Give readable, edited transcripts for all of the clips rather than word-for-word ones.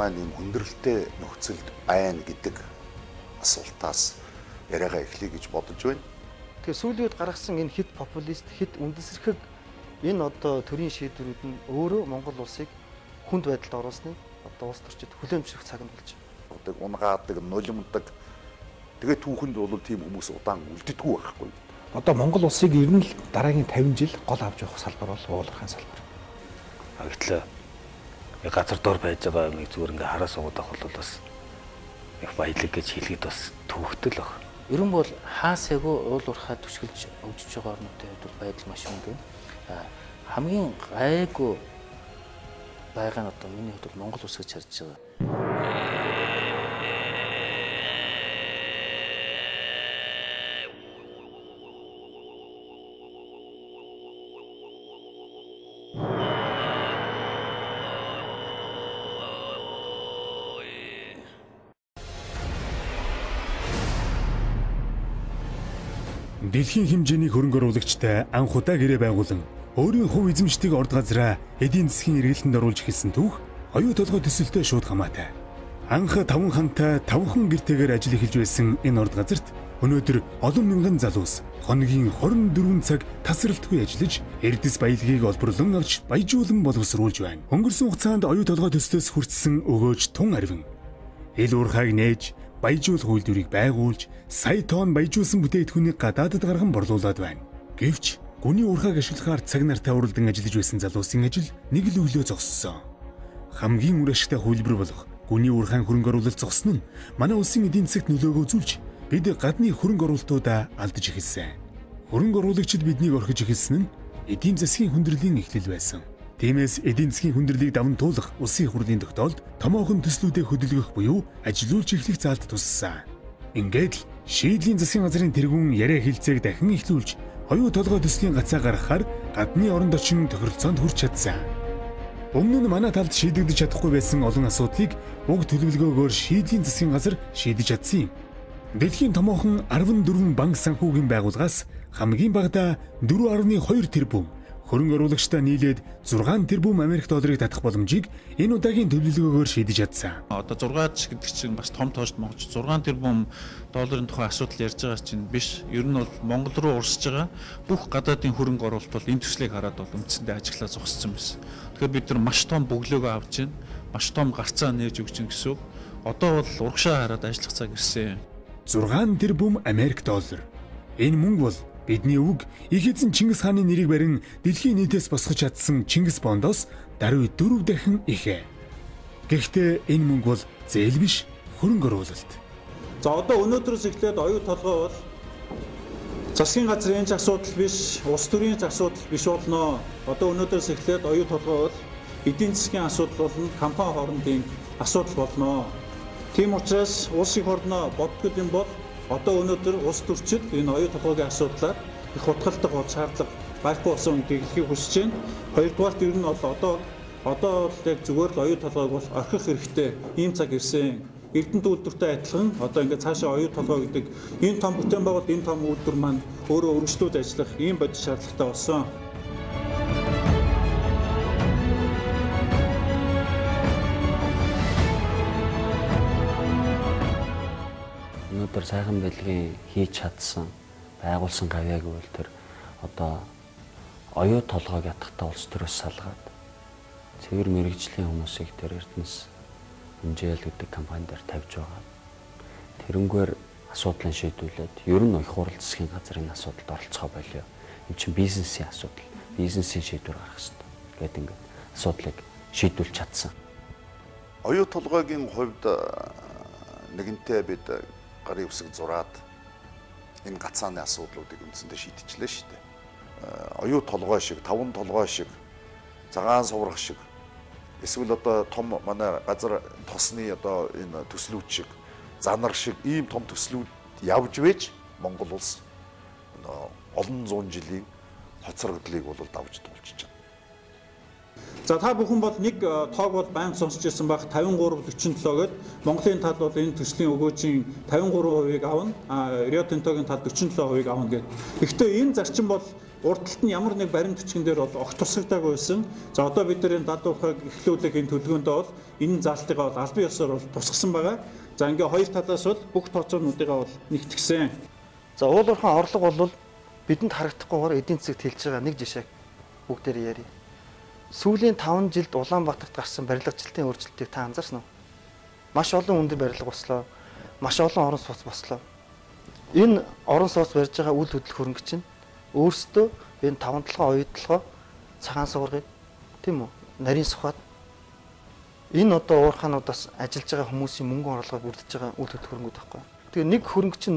маань ийм хүндрэлтэй нөхцөлд байна гэдэг асуултаас яриагаа эхлэе гэж бодож байна. Тэгэхээр сүүлийн үед гаргасан энэ хэд популист, хэд үндэслэхэг энэ одоо төрийн шийдвэрүүд нь өөрөө Монгол улсыг хүнд байдалд оруулсныг одоо улс төрчид хүлээмжлэх цаг нь болж байна. Унгаадаг, нулимдаг. Тэгээд түүхэнд бол тийм хүмүүс удаан үлддэггүй байхгүй. Одоо Монгол улсыг ер нь л дараагийн 50 жил гол авч явах салбар бол уулархайн салбар. Гэтэл газар дор байж байгаа юмыг зүгээр ингээ хараа суугаад авах бол бас их баялаг гэж хэлгээд бас төвхтөл баг. Ер нь бол хаасайгүй уулуурхаа түшгэлж өгч байгаа орнуудын хувьд бол байдал маш өндөр. Хамгийн гайгүй байгаа нь одоо миний хувьд бол Монгол улс гэж харж байгаа. Дэлхийн хэмжээний хөрөнгө оруулагчтай анх удаа гэрээ байгуулан өөрийн хувь эзэмшдэг орд газраа эдийн засгийн эргэлтэнд оруулж эхэлсэн түүх оюу толгой төсөлтөд шууд хамаатай. Анх 5 хантай 5хан гэртээгээр ажил эхэлж байсан энэ орд газарт өнөөдөр олон мянган залуус хоногийн 24 цаг тасралтгүй ажиллаж эрдэс баялагийг олборлон авч баяжуулан боловсруулж байна. Өнгөрсөн хугацаанд оюу толгой төслөөс хүртсэн өгөөж тун арвин ил уурхайг нээж баяжуул үйлдвэрийг байгуулж сая тонн баяжуулсан бүтээгдэхүүнийг гадаадд гарган борлуулад байна. Гэвч гүний уурхайг ашиглахаар цаг нартай уралдан ажиллаж байсан залуусын ажил нэг л өглөө зогссон. Хамгийн үр ашигтай хувилбар болох гүний уурхайн хөрөнгө оруулалт зогсон нь манай улсын эдийн засагт нөлөөгөө үзүүлж бид гадны хөрөнгө оруулалтуудаа алдаж эхэлсэн. Хөрөнгө оруулагчид биднийг орхиж эхэлсэн нь эдийн засгийн хүндрэлийн эхлэл байсан. Тиймээс эдийн засгийн хүндрэлийг даван туулах улсын их хурлын тогтоолд томоохон төслүүдэд хөдөлгөх буюу ажилуулж эхлэх заалт туссан. Ингээд л шийдлийн засгийн газрын тэргүүн яриа хэлцээг дахин эхлүүлж оюу толгой төслийн гацаа гаргахаар гадны оронд очин тохиролцоонд хүрч чадсан. Өмнө нь манай талд шийдэгдэж чадахгүй байсан олон асуудлыг уг төлөвлөгөөгөөр шийдлийн засгийн газар шийдэж чадсан юм. Дэлхийн томоохон 14 банк санхүүгийн байгууллагаас хамгийн багадаа 4.2 тэрбум хөрөнгө оруулагчтай нийлээд 6 тэрбум Америк долларыг татах боломжийг энэ удаагийн төлөвлөгөөгөөр шийдэж чадсан. Одоо 6 гэдэг чинь бас том тоошд Монголч 6 тэрбум долларын тухай асуудал ярьж байгаа чинь биш. Ер нь бол Монгол руу урсж байгаа бүх гадаадын хөрөнгө оруулалт бол энэ төслийг хараад бол үндсэндээ ажиглаа зогссон байсан. Тэгэхээр бид нар маш том бөглөөгөө авч байна. Маш том гарцаа нээж өгч гин гэсэн үг. Одоо бол урагшаа хараад ажиллах цаг ирсэн. 6 тэрбум Америк доллар. Энэ мөнгө бол бидний үг их эзэн Чингис хааны нэрийг барин дэлхийн нийтээс босгож чадсан Чингис бондоос даруй 4 дахин их. Гэхдээ энэ мөнгө бол зээл биш хөрөнгө оруулалт. За одоо өнөөдрөөс эхлээд оюу толгой бол засгийн газрын асуудал биш, улс төрийн асуудал биш болно. Одоо өнөөдрөөс эхлээд оюу толгой бол эдийн засгийн асуудал болон компани хоорондын асуудал болно. Тийм учраас улс их орноо боддог юм бол одоо өнөөдөр улс төрчид энэ оюу толгойн асуудлаар их хутгалдаг бол шаардлага байхгүй болсон гэдгийг хэлхийг хүсэж байна. Хоёрдугаарт ер нь бол одоо бол яг зүгээр л оюу толгойг бол орхих хэрэгтэй. Ийм цаг ирсэн. Эрдэнэт үйлдвэртэй адилхан одоо ингээд цаашаа оюу толгой гэдэг энэ том бүтээн байгуулалт энэ том үйлдвэр маань өөрөө өргөжлүүд ажиллах ийм бодис шаардлагатай болсон. Өнөөдөр сайхан бэлгийн хийж чадсан байгуулсан гавьяаг бол тэр одоо оюу толгойг ятгахтаа улс төрөөс салгаад цэвэр мэрэгжлийн хүмүүсийг тэр Эрдэнэс Үнжээл гэдэг компани дээр тавьж байгаа. Тэрнгээр асуудлыг шийдвүүлээд ер нь их хурл засгийн газрын асуудалд оролцоо болио. Энэ чинь бизнесийн асуудал. Бизнесийн шийдвэр гаргах хэрэгтэй. Гэт ингээд асуудлыг шийдвүүлж чадсан. Оюу толгойн хувьд нэгэнтээ бид гарын үсэг зураад энэ гацааны асуудлуудыг үндсэндээ шийдчихлээ шүү дээ. Оюу толгой шиг, таван толгой шиг, цагаан суврах шиг эсвэл одоо том манай газар тосны одоо энэ төслүүд шиг, занар шиг ийм том төслүүд явж вэж Монгол улс олон зуун жилийн хоцрогдлыг бол давж туулж байна. За та бүхэн бол нэг тоог бол байнга сонсч ирсэн баг 53-47 гээд Монголын тал бол энэ төслийн өгөөжийн 53%-ийг авна, Rio Tinto-гийн тал 47%-ийг авна гэдэг. Гэхдээ энэ зарчим бол урдталт нь ямар нэг баримт бичгэн дээр бол огт тусагдаагүй байсан. За одоо бид энэ дадуурхаг эхлүүлэх энэ төлөвлөгөөндөө бол энэ заалтыгаа бол албан ёсоор бол тусгасан байгаа. За ингээ хоёр талаас бол бүх тооцоонуудыгаа бол нэгтгэсэн. За уул уурхайн орлого бол бидэнд харагдахгүйгээр эдийн засагт хэлж байгаа нэг жишээ бүгдээр ярив. Сүүлийн 5 жилд Улаанбаатарт гарсан барилгачлалтын өөрчлөлтийг та анзаарсан уу? Маш олон өндөр барилга бослоо. Маш олон орон сууц бослоо. Энэ орон сууц барьж байгаа үйл хөдлөх хөрөнгө чинь өөрсдөө энэ 5 толгой оюутлогоо цагаан суургыг тийм үү? Нарийн сухад энэ одоо уурхаануудаас ажиллаж байгаа хүмүүсийн мөнгө орлогыг бүрдэж байгаа үйл хөдлөх хөрөнгүүд байхгүй. Тэгээ нэг хөрөнгө чинь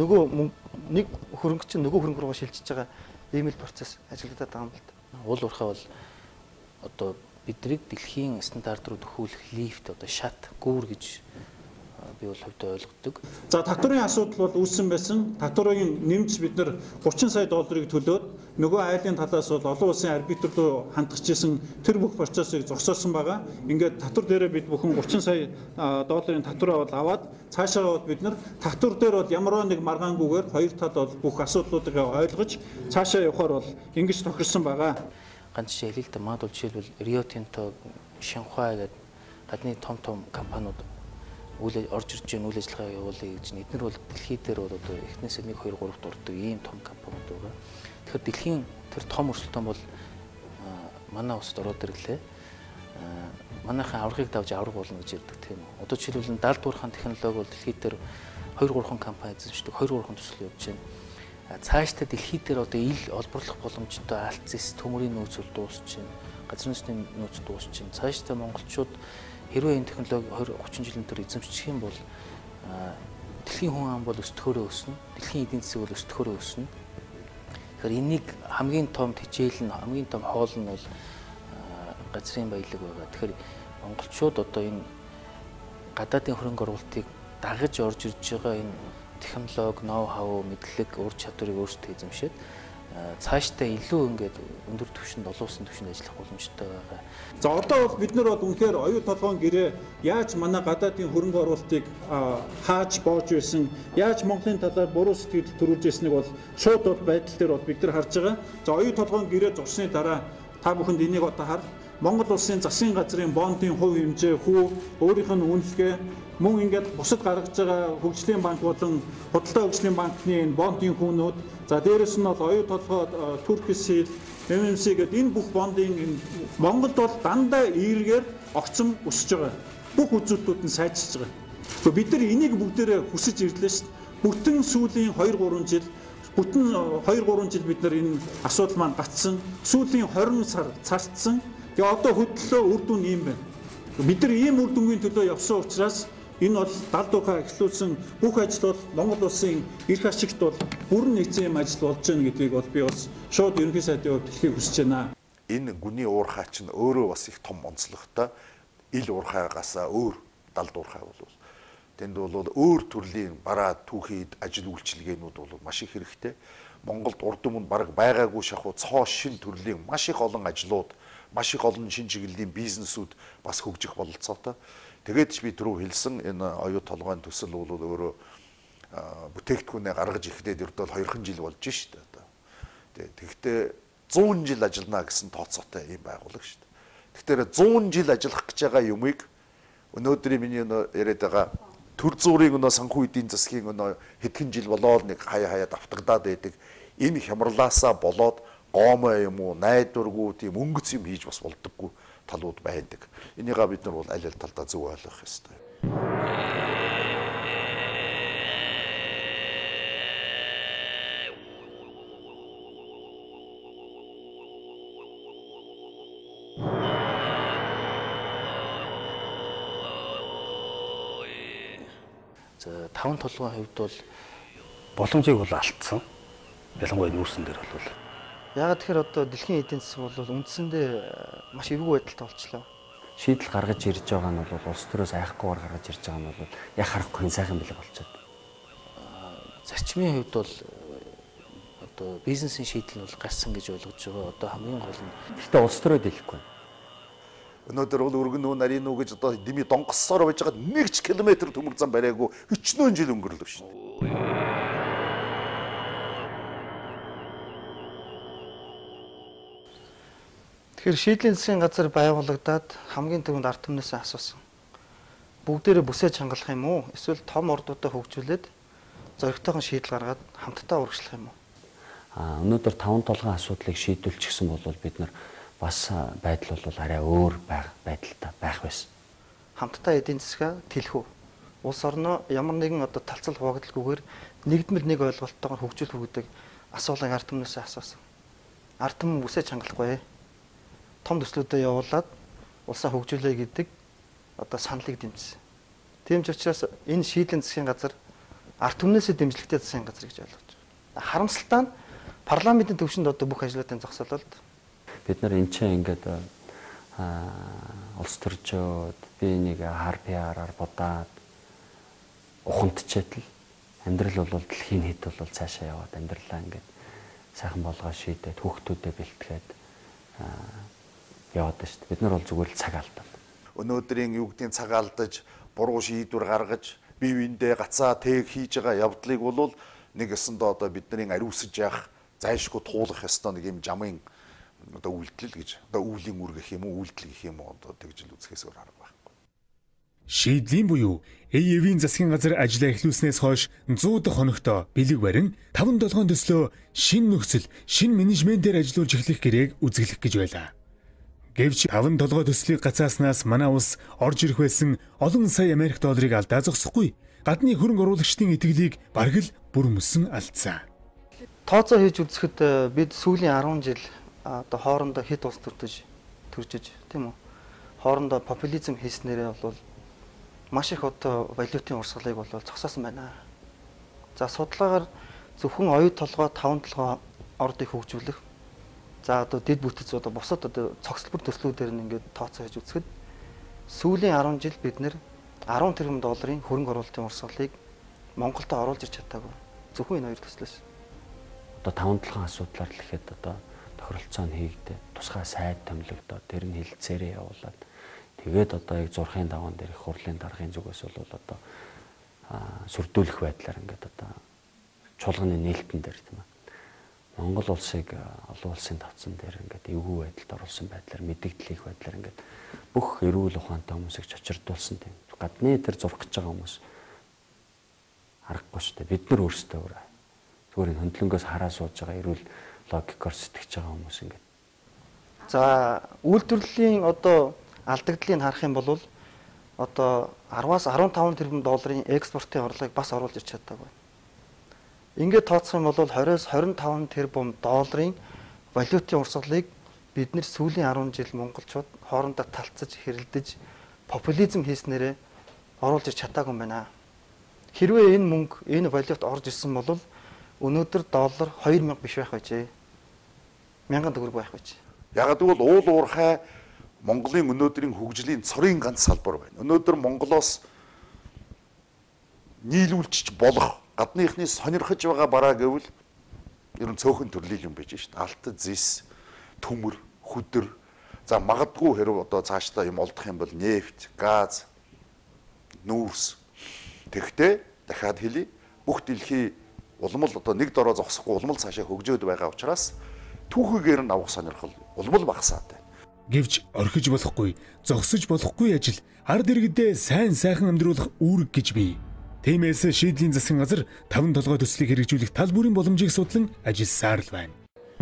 нөгөө хөрөнгө рүү шилжиж байгаа ийм л процесс ажиглагдаад байгаа юм л да. Уул уурхай бол одоо бидрийг дэлхийн стандарт руу төхүүлэх лифт одоо шат гүүр гэж би бол хувьдаа ойлгодог. За татварын асуудал бол үүссэн байсан. Татварыг нэмж бид нар 30 сая долларыг төлөөд нөгөө айлын талаас бол олон улсын арбитр руу хандгаж исэн тэр бүх процессыг зогсоосон байгаа. Ингээд татвар дээрээ бид бүхэн 30 сая долларын татвараа бол аваад цаашаа бид нар татвар дээр бол ямарваа нэг маргаангүйгээр хоёр тал бол бүх асуудлуудыг ойлгож цаашаа явахаар бол ингэж тохирсон байгаа. Ганц жишээ хэлээ л да. Маад бол жишээлбэл Rio Tinto, Shanghai гэдэг гадны том компаниуд орж ирж байгаа үйл ажиллагаа явуулъя гэж эдгээр бол дэлхийд дээр бол одоо эхнээсээ 1 2 3 дурддаг ийм том компаниуд байгаа. Тэгэхээр дэлхийн тэр том өрсөлдөөн бол манай улсад ороод ирлээ. Манайхан аврагыг давж авраг болно гэж ярьдаг тийм үү. Одоо жишээлбэл далд уурхайн технологи бол дэлхийд дээр 2 3 компани эзэмшдэг, 2 3 төсөл явж байна. Цаашдаа дэлхийд дээр одоо ил олборлох боломжтой альцис төмөрийн нөөц дуусч байна. Газрын нөөцийн нөөц дуусч байна. Цаашдаа монголчууд хэрвээ энэ технологи 20 30 жилийн дотор эзэмшчих юм бол дэлхийн хүн ам бол өсдөхөөрөө өснө. Дэлхийн эдийн засаг бол өсдөхөөрөө өснө. Тэгэхээр энийг хамгийн том хичээл нь хамгийн том хоол нь бол газрын баялаг байгаа. Тэгэхээр монголчууд одоо энэ гадаадын хөрөнгө оруулалтыг дагаж орж ирж байгаа энэ технологи, ноу хау, мэдлэг, ур чадварыг өөрсдөө эзэмшээд цаашдаа илүү ингээд өндөр түвшинд олон улсын түвшинд ажиллах боломжтой байгаа. За одоо бол бид нар бол үнэхээр оюу толгойн гэрээ яаж манай гадаадын хөрөнгө оруулалтыг хааж боож байсан, яаж Монголын талаар буруу сэтгэл төрүүлж байсныг бол шууд бол байдал дээр бол бид нар харж байгаа. За оюу толгойн гэрээ зогсны дараа та бүхэнд энийг одоо хар Монгол улсын засгийн газрын бондын хувь хэмжээ, өөрийнх нь үнэлгээ мөн ингээд бусад гаргаж байгаа хөгжлийн банк болон худалдаа хөгжлийн банкны энэ бондын хүнүүд за дээрэс нь бол оюу толгой Турксил, MMC гэдэг энэ бүх бондын Монголд бол дандаа ийргээр огцом өсөж байгаа. Бүх үзүүлэлтүүд нь сайжирч байгаа. Тэгэхээр бид нар энийг бүгдээрээ хүсэж ирлээ шүү дээ. Бүтэн сүүлийн 2-3 жил бид нар энэ асуудал маань гацсан. Сүүлийн 20 сар цартсан. Тэгээ одоо хөдлөө үр дүн ийм байна. Бид нар ийм үр дүнгийн төлөө явсан учраас энэ бол далдуурхай эхлүүлсэн бүх ажил бол Монгол улсын эрх ашигт бол бүрэн нэгэн юм ажил болж байна гэдгийг бол би бас шууд ерөнхий сайдын хувьд хэлхийг хүсэж байна. Энэ гүний уурхай чинь өөрөө бас их том онцлогтой. Ил уурхайгаасаа өөр далдуурхай бол тэнд бол өөр төрлийн бараа түүхий ажил үйлчилгээнүүд бол маш их хэрэгтэй. Монголд урд өмнө бараг байгаагүй шахуу цоо шин төрлийн маш их олон ажлууд, маш их олон шин чиглэлийн бизнесүүд бас хөгжих бололцоотой. Тэгээд ч би түрүү хэлсэн энэ оюу толгойн төсөл бол өөрөө бүтээгдэхүүнээ гаргаж ирэхэд ердөө 2 жил болж шүү дээ. Тэгэхдээ 100 жил ажиллана гэсэн тооцоотой ийм байгууллага шүү дээ. Тэгэхээр 100 жил ажиллах гэж байгаа юмыг өнөөдрийн миний яриад байгаа төр зуурын санхүү эдийн засгийн хэдхэн жил болоод нэг хаяа давтагдаад байдаг энэ хямралаасаа болоод гоомоо юм уу найдваргүй тийм өнгөц юм хийж бас болдоггүй талууд байдаг. Энийгээ бид нар бол аль аль талдаа зөв ойлгох ёстой. За таван толгойн хувьд бол боломжийг бол алдсан. Ялангуяа нүүрсэн дээр бол ягаад тэгэхээр одоо дэлхийн эдийн засаг бол үндсэндээ маш эвгүй байдалтай болчихлоо. Шийдэл гаргаж ирж байгаа нь бол улс төрөөс айхгүйгээр гаргаж ирж байгаа нь бол яг харахгүй сайхан бэлэг болчиход. Зарчмын хувьд бол одоо бизнесийн шийдэл нь бол гарсан гэж ойлгож байгаа. Одоо хамгийн гол нь гэхдээ улс төрөө дэлэхгүй. Өнөөдөр бол өргөн нүү нарийн нүү гэж одоо дими донгоссоор байж байгаа 1 км төмөр зам бариагүй өчнөө жил өнгөрлөв шүү дээ. Тэгэхээр шийдлийн засгийн газар байгуулагдаад хамгийн түрүүнд ард түмнээсээ асуусан. Бүгдээрээ бүсэж хангалах юм уу? Эсвэл том ордуудаа хөгжүүлээд зоригтойгоо шийдэл гаргаад хамтдаа урагшлах юм уу? Өнөөдөр 5 толгойн асуудлыг шийдвүүлчихсэн бол бид нар бас байдал бол арай өөр байдалтай байх байсан. Хамтдаа эдийн засгаа тэлэх үү? Улс орноо ямар нэгэн одоо талцал хуваагдalгүйгээр нэгдмэл нэг ойлголттойгоор хөгжүүлэх үү гэдэг асуулгыг ард түмнээсээ асуусан. Ард түмэн бүсэж хангалахгүй. Том төслүүдэд явуулаад улсаа хөгжүүлээ гэдэг одоо саналыг дэмжсэн. Тийм ч учраас энэ шийдлийн засгийн газар ард түмнээсээ дэмжлэгтэй засгийн газар гэж ойлгож байгаа. Харамсалтай нь парламентын төвшөнд одоо бүх ажлуудын зогсоололд бид нар энэ чинь ингээд улс төрчөөд би нэг хар PR-аар будаад ухамдчихэд л амьдрал бол дэлхийн хэд бол цаашаа яваад амьдралаа ингээд сайхан болгоо шийдээд хүүхдүүдэд бэлтгээд яваад шүү дээ. Бид нар бол зүгээр л цаг алдаад. Өнөөдрийн юу гэдгийг цаг алдаж, буруу шийдвэр гаргаж, бие биендээ гацаа тэг хийж байгаа явдлыг бол нэг өсөндөө одоо бидний ариусж явах, зайлшгүй туулах ёстой нэг юм жамын одоо үйлдэл гэж, одоо үүлийн үр гэх юм уу, үйлдэл гэх юм уу одоо тэгж л үзэхээс өөр арга байхгүй. Шийдлийн буюу ЭЕВ-ийн засгийн газар ажиллаа эхлүүлснээс хойш 100 дахь хоногт бэлэг барин 5-7 төслөө шинэ нөхцөл, шинэ менежментээр ажиллаж эхлэх гэрээг үзэглэх гэж байлаа. Гэвч 5-7 төслийг гацааснаас манай улс орж ирэх байсан олон сая Америк долларыг алдаа зогсохгүй. Гадны хөрөнгө оруулагчдын итгэлийг бараг л бүр мөсөн алдсан. Тооцоо хийж үзэхэд бид сүүлийн 10 жил одоо хоорондоо хэд улс төржиж тийм үү? Хоорондоо популизм хийснээрээ бол маш их одоо валютын урсгалыг бол зогсоосон байна. За судалгаагаар зөвхөн оюу толгой 5-7 ордыг хөгжүүлэх. За одоо дэд бүтэц одоо бусад одоо цогцлбор төслүүдээр нь ингээд тооцоо хийж үзэхэд сүүлийн 10 жил бид нэр 10 тэрбум долларын хөрөнгө оруулалтын урсгалыг Монголд оруулж ирч чадаагүй. Зөвхөн энэ хоёр төслөөс. Одоо 5-7 асуудлаар л ихэд одоо тохиролцоо нь хийгдээ. Тусгай сайд томилогдоод тэр нь хилцээрээ явуулаад тэгээд одоо яг зурхын даваан дээр их хурлын даргын зүгээс бол одоо сүрдүүлэх байдлаар ингээд одоо чуулганы нээлтэн дээр тийм ээ. Монгол улсыг олон улсын тавцан дээр ингээд эвгүй байдалд оруулсан байдлаар мэдэгдэл хийх байдлаар ингээд бүх эрүүл ухаантай хүмүүсийг чочирдуулсан тийм. Гадны дээр зурх гэж байгаа хүмүүс харахгүй шүү дээ. Бид нар өөрсдөө зүгээр энэ хөндлөнгөөс хараа сууж байгаа эрүүл логикоор сэтгэж байгаа хүмүүс ингээд. За үйлдвэрлэлийн одоо алдагдлыг харах юм бол одоо 10-аас 15 тэрбум долларын экспортын орлогыг бас оруулж ирч чадаагүй. Ингээд тооцох юм бол 20-с 25 тэрбум долларын валютын урсгалыг бид нэр сүүлийн 10 жил монголчууд хоорондоо талцаж хэрэлдэж популизм хийснээрээ оруулж ирч чадаагүй юм байна. Хэрвээ энэ мөнгө, энэ валют орж ирсэн бол өнөөдөр доллар 2000 биш байх байжээ. 1000 төгрөг байх байжээ. Яг гэвэл уул уурхай Монголын өнөөдрийн хөгжлийн цорын ганц салбар байна. Өнөөдөр Монголоос нийлүүлчих болох гадныхны сонирхож байгаа бараа гэвэл ер нь цөөхөн төрлийн юм байж шít. Алт, зис, төмөр, хөдөр. За магадгүй хэрэг одоо цаашдаа юм олдох юм бол нефть, газ, нүүрс. Тэгэхдээ дахиад хэлий бүх дэлхий улмал одоо нэг дороо зогсохгүй улмал цаашаа хөгжөөд байгаа учраас түүхийгээр нь авах сонирхол улмал багасаад байна. Гэвч орхиж болохгүй, зогсож болохгүй ажил ард иргэдээ сайхан амьдруулах үүрэг гэж бий. Тиймээс шийдлийн засгийн газар 5 толгой төслийг хэрэгжүүлэх тал бүрийн боломжийг судлан ажилласаар л байна.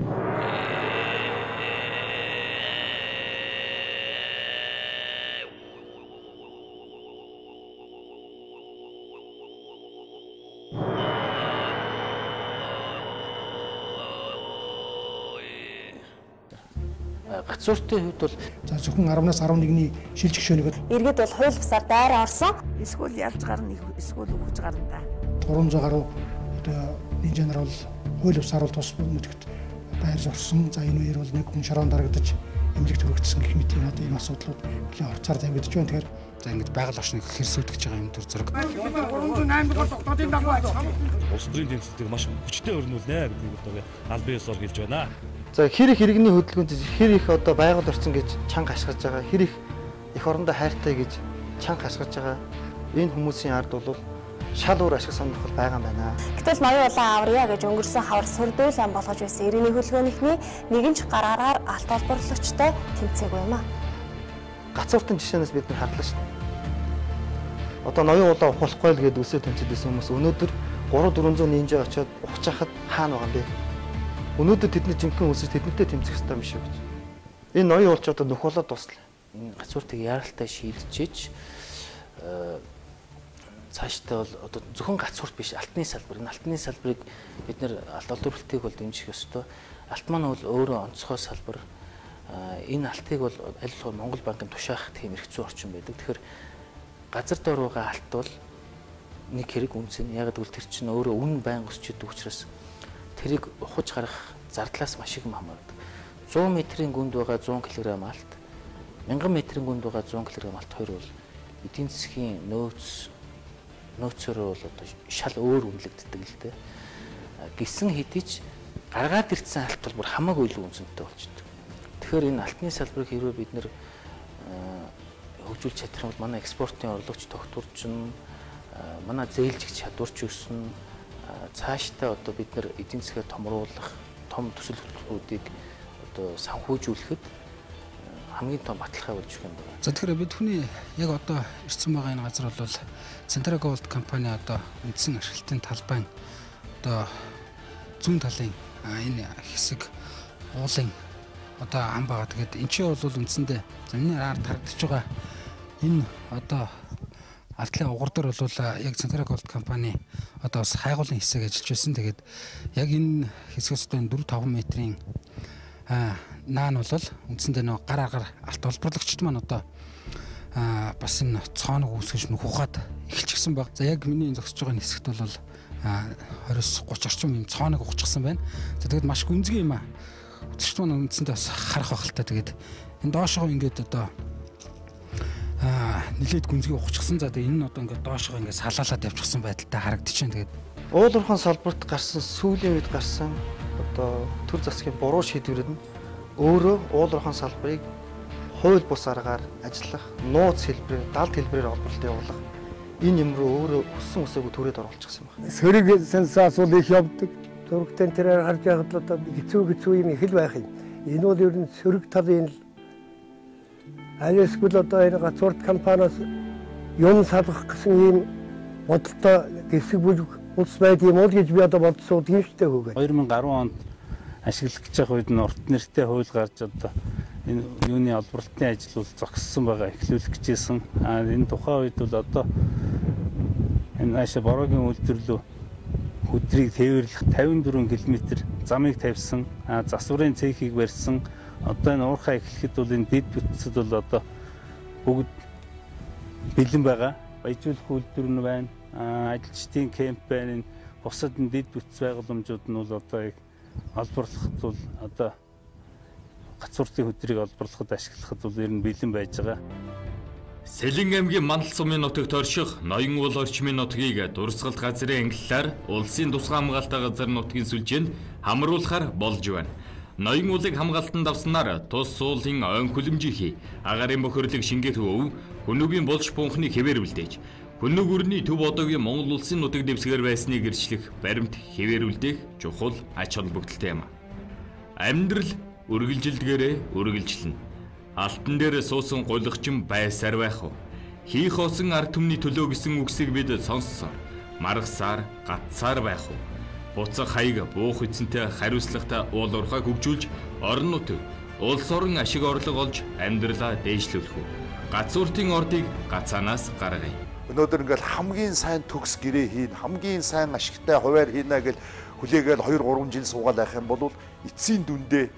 Гацууртын хувьд бол за зөвхөн 10-аас 11-ний шилж гишүүнийг иргэд бол хууль бусаар дайраа орсон. Эсвэл ялж гарна, эсвэл өгөж гарна да. 300 гаруй одоо инженер бол хууль бусаар бол тус мөдөгт дайрж орсон. За энэ үеэр бол нэг хүн шороон дарагдаж эмнэлэгт хүрэгдсэн гэх мэт энэ одоо энэ асуудлууд нэлээд орцоор тавигдж байна. Тэгэхээр за ингэж байгаль орчныг хэрсүүлдэж байгаа юм төр зураг. 308 дугаар тогтоодын дагуу улс төрийн тэмцэлтийг маш хүчтэй өрнүүлнэ гэдгийг одоо аль биес бол хэлж байна. За хэр их иргэний хөдөлгөөнд хэр их одоо байгаль орчин гэж чанга ашиглаж байгаа, хэр их эх орондоо хайртай гэж чанга хасгаж байгаа энэ хүмүүсийн ард бол шал өөр ашиг сонирхол байгаа юм байна. Гэтэл ноён улаан аврья гэж өнгөрсөн хавар сүрдүүлэн болгож байсан иргэний хөдөлгөөнийхний нэгэн ч гараараар алт олборлогчтой тэмцээгүй юм а. Гацууртын жишээнээс бид нар харлаа шүү дээ. Одоо ноён улаан ухуулахгүй л гээд үсээ тэмцэдсэн хүмүүс өнөөдөр 3-400 нинжа очиод ухаж хахад хаана байгаа юм бэ? Өнөөдөр тэдний жинхэнэ үсэж тэднэртэй тэмцэх хэрэгтэй юм шиг гэж. Энэ ноён улч одоо нөхөлөд туслаа. Энэ гацууртыг яаралтай шийдчихэж цаашдаа бол одоо зөвхөн гацуурт биш алтны салбар. Энэ алтны салбарыг бид нэр алт олдворлтыг бол дэмжих ёстой. Алт маань бол өөрөө онцгой салбар. Энэ алтыг бол аль болох Монгол банкын тушаах тийм эрх зүйн орчин байдаг. Тэгэхээр газар дор байгаа алт бол нэг хэрэг үнцэн. Яг гэвэл тэр чинь өөрөө үн байн өсч идэг учраас тэрийг ухаж гарах зардлаас маш их хамаардаг. 100 метрийн гүнд байгаа 100 кг алт, 1000 метрийн гүнд байгаа 100 кг алт хоёр бол эдийн засгийн нөөцөөр бол одоо шал өөр үнэлэгддэг л дээ. Гисэн хэдий ч гаргаад ирсэн алт бол бүр хамаагүй илүү үнцэнтэй болчихдог. Тэгэхээр энэ алтны салбарыг хэрвээ бид нэр хөгжүүлж чадах юм бол манай экспортын орлогч тогтворчин, манай зээлжих чадвар ч өснө. Цаашдаа одоо бид нэр эдийн засгаа томруулах, том төсөл хөтөлбөрүүдийг одоо санхүүжүүлэхэд хамгийн том баталгаа болж байгаа юм байна. За тэгэхээр бид хүний яг одоо ирсэн байгаа энэ газар бол Central Gold компани одоо үндсэн ашиглалтын талбайн одоо зүүн талын энэ хэсэг уулын одоо ам байгаа. Тэгээд эн чинь бол үндсэндээ энэ ард харагдаж байгаа энэ одоо алтлын угар дээр бол яг Central Gold компани одоо бас хайгуулын хэсэг ажиллаж байсан. Тэгээд яг энэ хэсгээс одоо 4-5 метрийн наан бол үндсэндээ нэг гар алт олборлогчд маань одоо бас энэ цооног үүсгэж нөхөхад эхэлчихсэн баг. За яг миний зогсож байгаа хэсэгт бол 20-30 орчим юм цооног ухчихсан байна. За тэгээд маш гүнзгий юм а. Үзэгчд маань үндсэндээ бас харах байхaltaа тэгээд энэ доошоо ингээд одоо нэлээд гүнзгий ухчихсан. За тэгээд энэ нь одоо ингээд доошоо ингээд салаалаад явчихсан байдалтай харагдчихээн. Тэгээд уулуурхан салбарт гарсан сүүлийн үед гарсан одоо төр засгийн буруу шийдвэрүүд нь өөрөө уулуурхан салбарыг хууль бус аргаар ажиллах, нууц хэлбэрээр, далд хэлбэрээр олборлолт явуулах энэ юм руу өөрөө өссөн үсээгүй төрөөд оруулчихсан байна. Сөрөг сенсацууд их явдаг. Зургтэн тэрээр харж байхад л одоо хэцүү юм их л байх юм. Энэ бол ер нь сөрөг талын алисгүй одоо энэ гацуурт компаниас юм салгах гэсэн ийм бодолтой хэсэг бүлэг улс байд юм уу гэж би одоо бодсон юм шүү дээ хөөгөө. 2010 онд ашиглах гэж байгаа үед нь урт нэртэй хууль гарч одоо энэ юуны олборлолтын ажил бол зогссон байгаа эхлүүлэх гэжсэн. Энэ тухайн үед бол одоо энэ наашаа бороогийн үйлдвэрлэл хөдрийг тээвэрлэх 54 км замыг тавьсан, засварын цехийг барьсан. Одоо энэ уурхай эхлэхэд бол энэ дэд бүтцэд бол одоо бүгд бэлэн байгаа. Баяжуулах үйлдвэр нь байна. Ажилчдын кемп байна. Энэ бусад дэд бүтц байгууламжууд нь бол одоо яг олборлоход бол одоо гацууртын хөдрийг олборлоход ашиглахад бол ер нь бэлэн байж байгаа. Сэлэн аймгийн Мандал сумын нутагт орших Ноён уул орчмын нутгийг дурсгалт газрын ангиллаар улсын тусгай хамгаалалтаа газар нутгийн сүлжээнд хамруулахаар болж байна. Ноён уулыг хамгаалтанд авснаар тус суулын ойн хүлэмжийнхий агарын бохирлог шингээд өв хүнүүгийн болж бунхны хэвээр үлдээж хүнүг өрний төв одоогийн Монгол улсын нутаг дэвсгэр байсныг гэрчлэх баримт хэвээр үлдээх чухал ач холбогдолтой юм. Амьдрал үргэлжилдгээрээ үргэлжлэнэ. Алтан дээр суусан гуйлгчин байсаар байх уу? Хийх осон ард түмний төлөө гэсэн үгсийг бид сонссон. Маргасаар, гатсаар байх уу? Буцах хаяг буух эзэнтэй хариуцлагатай уул уурхайг хөгжүүлж, орон нутаг, улс орон ашиг орлого олж амьдралаа дээшлүүлэх үү? Гацууртын ордыг гацаанаас гаргая. Өнөөдөр ингээл хамгийн сайн төгс гэрээ хийн, хамгийн сайн ашигтай хуваар хийнэ гэж хүлээгээл 2-3 жил суугаад байх юм бол эцсийн дүндээ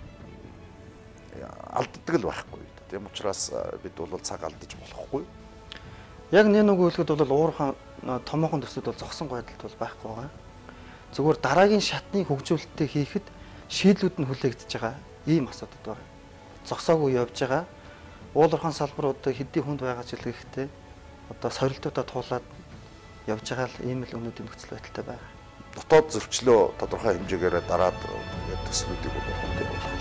алддаг л байхгүй. Тийм учраас бид бол цаг алдаж болохгүй. Яг нэг үгэлэхэд бол уурхан томоохон төсөд бол зогсон байдалд бол байхгүй байгаа. Зүгээр дараагийн шатны хөгжүүлэлтээ хийхэд шийдлүүд нь хүлээгдэж байгаа ийм асуудал байна. Зогсоогүй явж байгаа. Уулуурхан салбар одоо хэдий хүнд байгаа ч илгээхдээ одоо сорилтуудаа туулаад явж байгаа л ийм л өнөөдрийн нөхцөл байдалтай байна. Дотоод зөрчлөө тодорхой хэмжээгээр дараад төслүүдийг бол